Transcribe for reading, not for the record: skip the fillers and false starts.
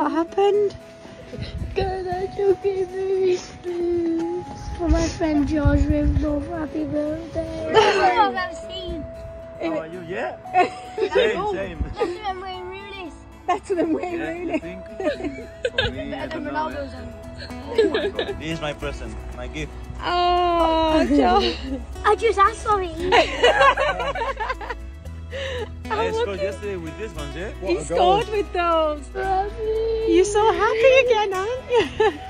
What happened? Garnacho gave me spoons for my friend George Rivenov. Happy birthday. That's what I've ever seen. How are you? Yeah. Same. That's them wearing Rooney's. Better than Wayne Yeah, Rooney. you think? For me, I don't know. Oh my God. This is my present, my gift. Oh, George. I just asked for it. I scored yesterday with this one, yeah? You scored with those. Happy. You're so happy again, aren't you?